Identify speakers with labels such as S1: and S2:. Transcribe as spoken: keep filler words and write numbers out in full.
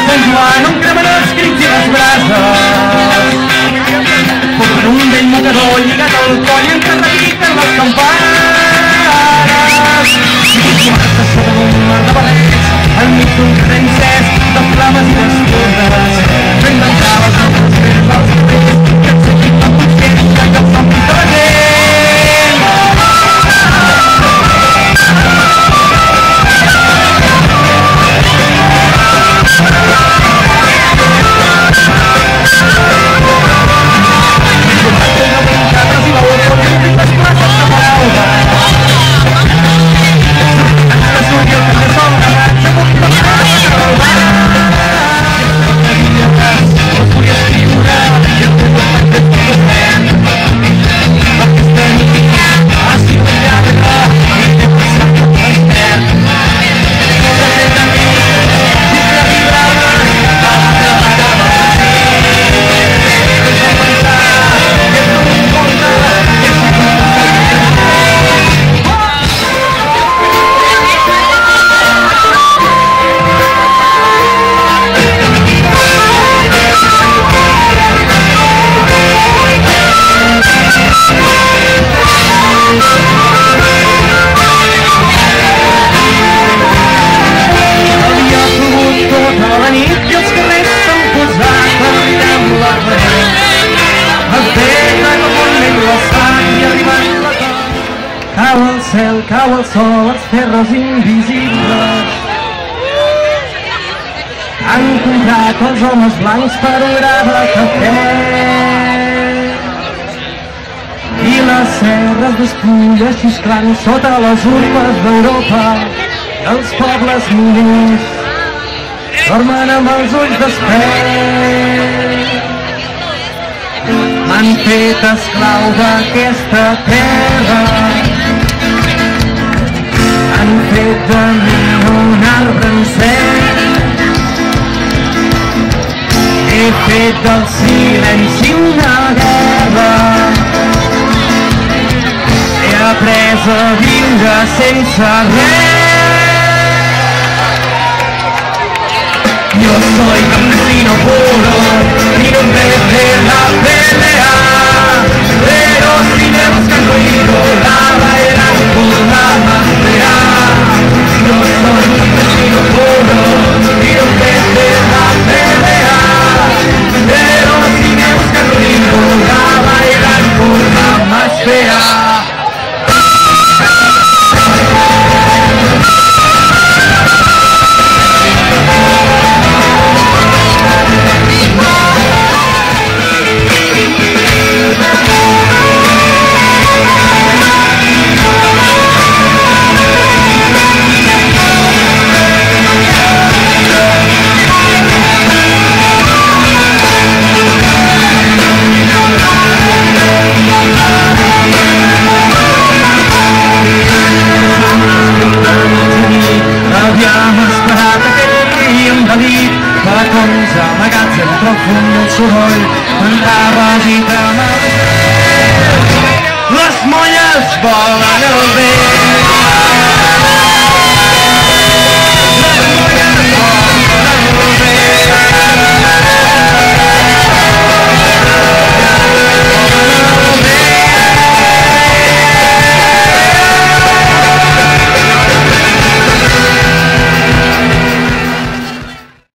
S1: Sant Joan on cremen els crits i les brases. Porten un vell mocador lligat al coll en què repiquen les campanes. I quarta sota d'un mar de barrets, enmig d'un carrer encès de flames i d'espurnes. Fent dançar les altres fets dels carrers que ens equipen conscients que cap som de la gent. Cau el sol, les terres invisibles han comprat els homes blancs per un gra de cafè i les serres d'espulles xisclant sota les urpes d'Europa i els pobles miners dormen amb els ulls desperts. M'han fet esclau d'aquesta terra, han fet de mi un arbre encès. He fet del silenci una guerra, he après a viure sense res. Yo soy campesino puro y no me de la pelea, pero si me buscan ruido la bailarán con la bandera. Yo soy campesino puro y no me de la pelea, pero si me buscan ruido la bailarán con la más fea. Petons amagats entre el fum del soroll, cantava agitament. Les molles volen el vent.